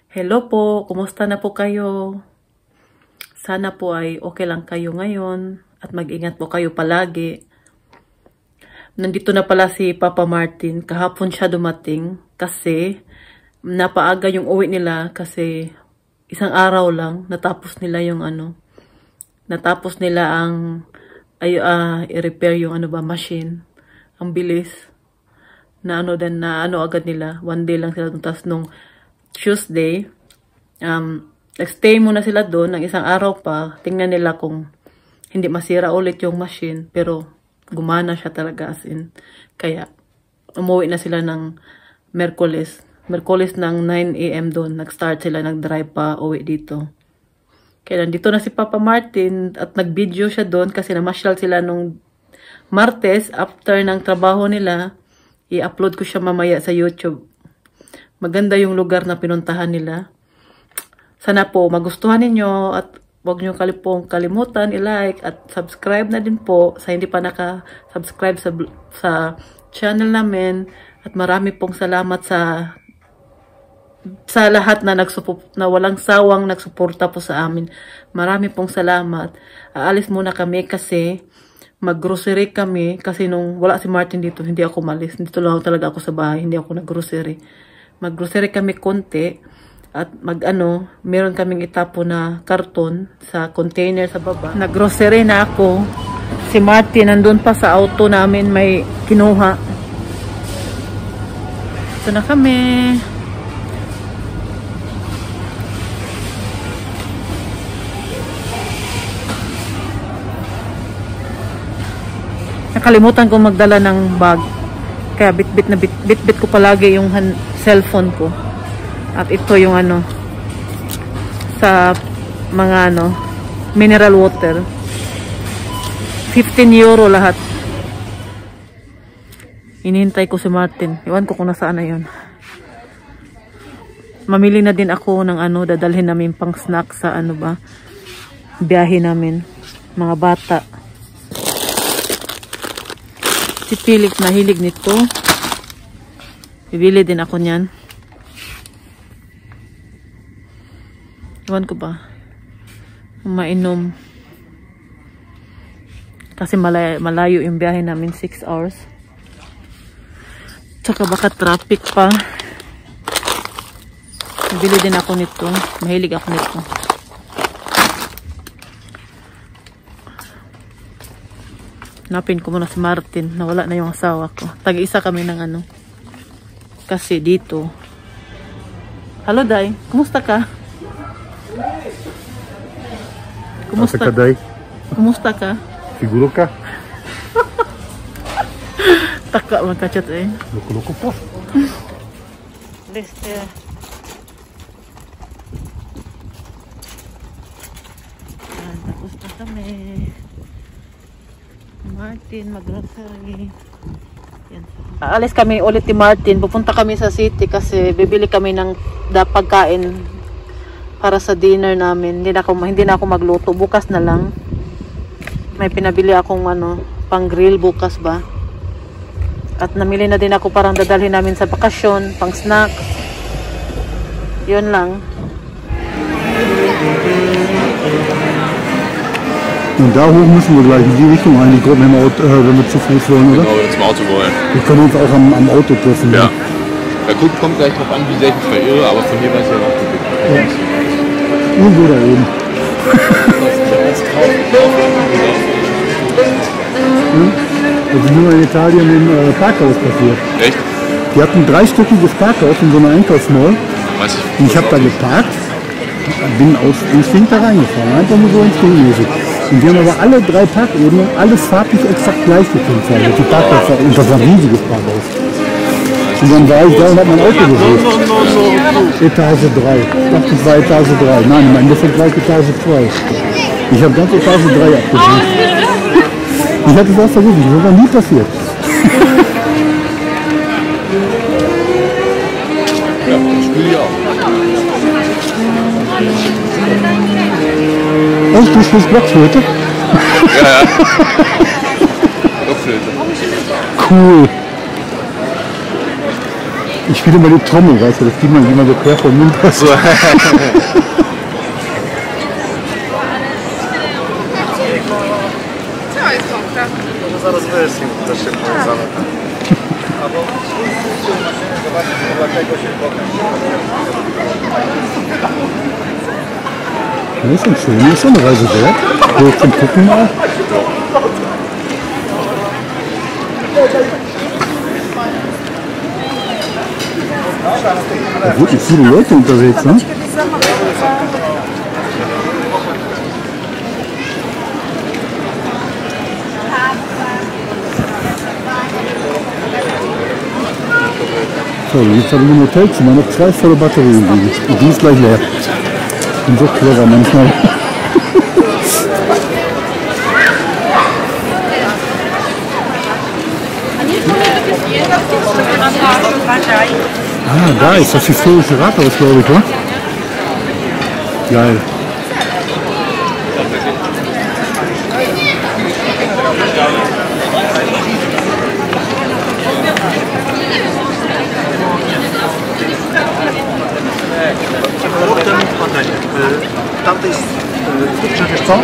Hello po, kumusta na po kayo? Sana po ay okay lang kayo ngayon at mag-ingat po kayo palagi. Nandito na pala si Papa Martin. Kahapon siya dumating kasi napaaga yung uwi nila kasi isang araw lang natapos nila yung natapos nila ang i-repair yung machine. Ang bilis na agad nila. One day lang sila tapos nung Tuesday, nagstay muna sila doon ng isang araw pa. Tingnan nila kung hindi masira ulit yung machine. Pero gumana siya talaga as in. Kaya umuwi na sila ng Merkulis. Merkulis ng 9 AM doon. Nag-start sila, nag-drive pa uwi dito. Kaya nandito na si Papa Martin at nag-video siya doon kasi namasyal sila nung Martes after ng trabaho nila. I-upload ko siya mamaya sa YouTube. Maganda yung lugar na pinuntahan nila. Sana po magustuhan ninyo at huwag nyo kalimutan i-like at subscribe na din po sa hindi pa naka-subscribe sa channel namin. At marami pong salamat sa lahat na walang sawang nagsuporta po sa amin. Marami pong salamat. Aalis muna kami kasi mag-grocery kami kasi nung wala si Martin dito, hindi ako malis. Dito lang talaga ako sa bahay, hindi ako nag-grocery. Mag-grocery kami konti at meron kaming itapo na karton sa container sa baba. Nag-grocery na ako. Si Martin nandun pa sa auto namin may kinuha. Ito na kami. Nakalimutan ko magdala ng bag. Kaya bit-bit ko palagi yung cellphone ko. At ito yung sa mga mineral water. 15 euro lahat. Inihintay ko si Martin. Iwan ko kung nasaan na yun. Mamili na din ako ng dadalhin namin pang snack sa biyahe namin. Mga bata. Si Philip nahilig nito. Bibili din ako niyan. Iwan ko ba? Mainom. Kasi malayo yung biyahe namin. 6 hours. Tsaka baka traffic pa. Bibili din ako nito. Mahilig ako nito. Napin ko muna si Martin. Nawala na yung asawa ko. Tag-isa kami ng kasi dito. Hello, Day. Kumusta ka? Kumusta ka, Day? Kumusta ka? Siguro ka? Taka magkachat eh. Loko-loko po. Liste. Tapos na kami. Martin, mag-grocery. Yan. Aalis kami ulit ni Martin. Pupunta kami sa city kasi bibili kami ng pagkain para sa dinner namin. Hindi na ako magluto. Bukas na lang. May pinabili akong pang grill bukas ba. At namili na din ako parang dadalhin namin sa bakasyon, pang snack. Yun lang. Und da hoch müssen wir gleich in die Richtung eigentlich kommen, wenn wir zu Fuß wollen, oder? Genau, wenn wir zum Auto wollen. Wir können uns auch am Auto treffen. Ja. Ja, kommt gleich drauf an, wie sehr ich mich verirre, aber von hier weiß ich ja noch gut. Ja. Irgendwo da oben. Das ist nur in Italien im Parkhaus passiert. Echt? Die hatten ein 3-stöckiges Parkhaus in so einer Einkaufsmall. Weiß ich. Und ich habe da geparkt, bin aus Instinkt da reingefahren, einfach nur so instinktmäßig. Und die haben aber alle 3 Parkebenen, alles farblich exakt gleich gekennzeichnet. Die Parkplätze, und das war ein riesiges Parkhaus. Und dann war ich da und habe mein Auto gesucht. Etage 3. Ich dachte, es war Etage 3. Nein, im Endeffekt war ich Etage 2. Ich habe ganz Etage 3 abgesucht. Ich hatte es auch versucht, das ist noch nie passiert. Ja, das spiele ich auch. Echt, du spielst Blockflöte? Ja. Blockflöte. Cool. Ich spiele immer die Trommel, weißt du, das geht man immer so quer vom Mund aus. So. Zaraz wyjaśnię, to się powiązane. Albo maszyny, zobaczyć, dlatego się Das ist schon schön, das ist schon eine Reise wert. So zum Gucken mal. Da sind wirklich viele Leute unterwegs, ne? So, jetzt habe ich im Hotelzimmer noch 2 volle Batterien liegen. Und die ist gleich leer. Ich bin so clever manchmal. Ah, da ist das historische Rathaus, glaube ich, oder? Geil. Tamtej przecież co?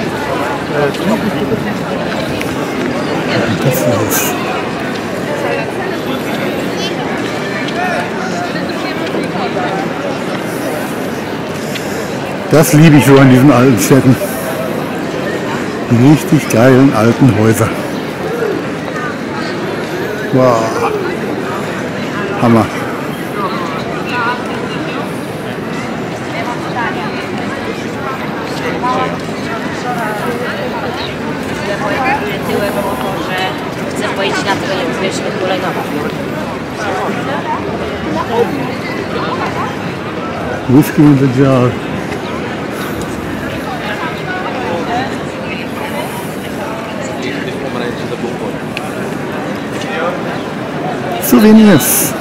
Das liebe ich so an diesen alten Städten. Die richtig geilen alten Häuser. Wow. Hammer. Chcesz pojeść na to, nie umiesz wykulegować. Whiskey in the jar. Souvenirs.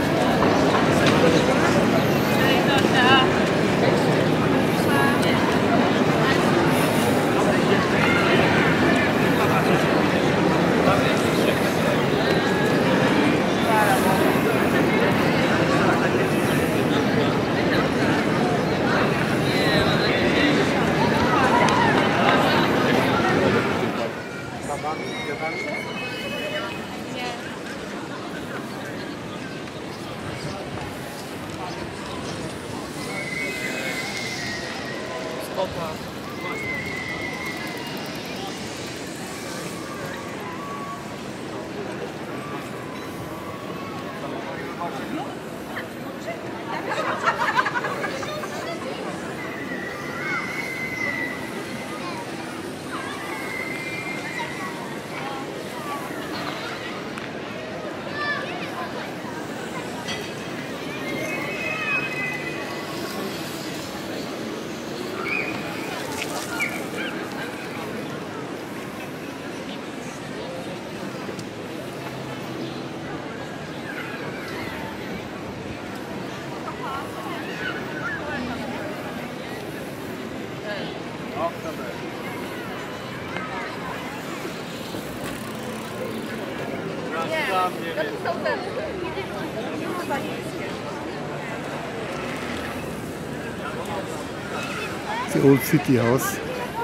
The old city house.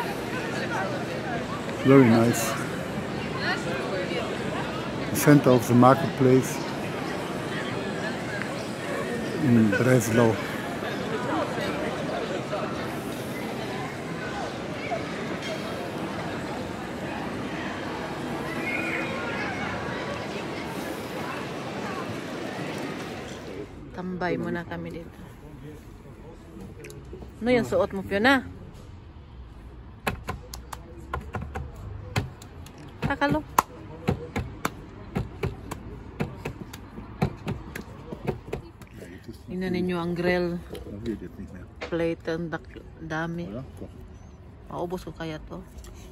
Very nice. The center of the marketplace in Breslau. Tambay muna kami dito. Ano yung suot mo, Fiona? Takalo. Tingnan ninyo ang grill. Plate, ang dami. Maubos ko kaya to.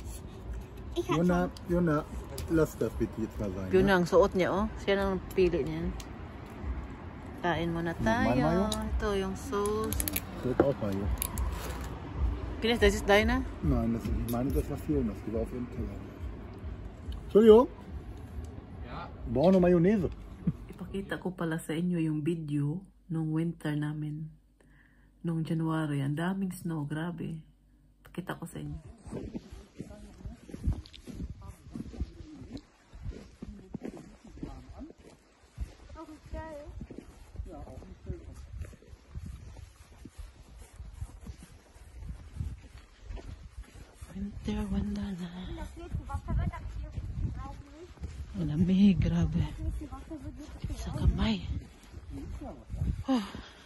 Fiona, lass das bitte jetzt mal sein. Fiona, ang suot niya, oh. Siya nang pili niyan. Kain muna tayo. Ito yung sauce. Das ist auch Mayo. Pinas, das ist deine? Nein, das ist, ich meine, das war Fionas. Die war auf ihrem Teller. Entschuldigung? Ja? Wir brauchen noch Mayonnaise. Pakita ko pala sa inyo yung video nung winter namin. Nung January, ang daming snow, grabe. Pakita ko sa inyo. Winter Wonderland. Malamig, grabe. Sa kamay. Oh.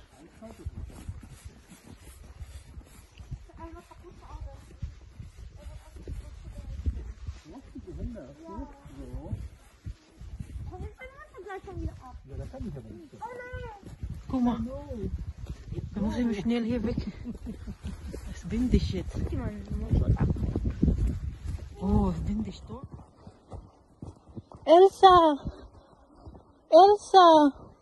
Guck mal. Da muss ich mich schnell hier weg. Es ist windig jetzt. Oh, es ist windig dort. Elsa! Elsa!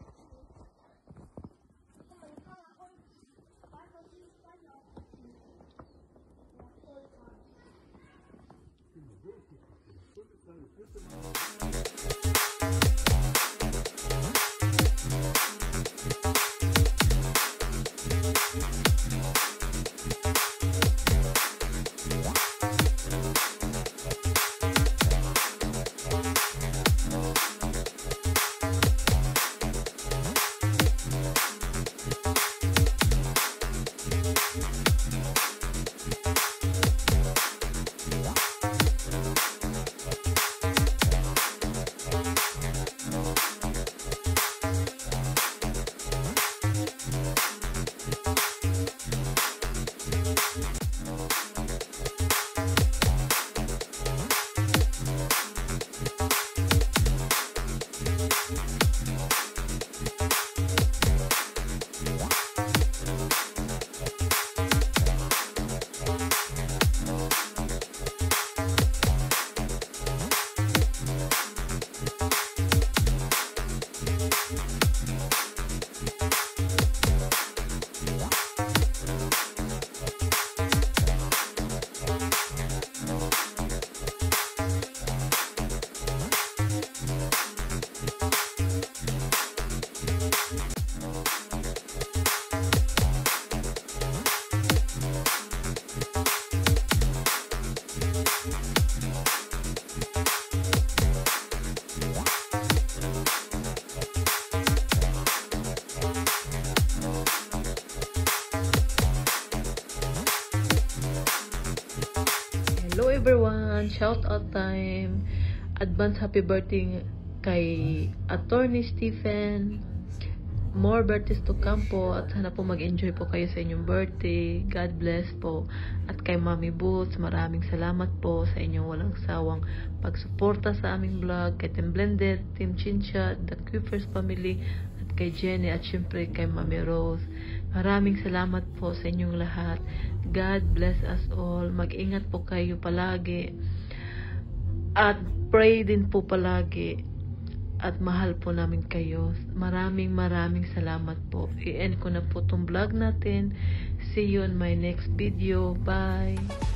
Hello everyone! Shout out time! Advance happy birthday kay Attorney Stephen. More birthdays to come po at sana po mag-enjoy po kayo sa inyong birthday. God bless po. At kay Mami Boots, maraming salamat po sa inyong walang sawang pagsuporta sa aming vlog. Kay Team Blended, Team Chinchat, The Cupers Family, at kay Jenny at syempre kay Mami Rose. Maraming salamat po sa inyong lahat. God bless us all. Mag-ingat po kayo palagi. At pray din po palagi. At mahal po namin kayo. Maraming salamat po. I-end ko na po itong vlog natin. See you on my next video. Bye!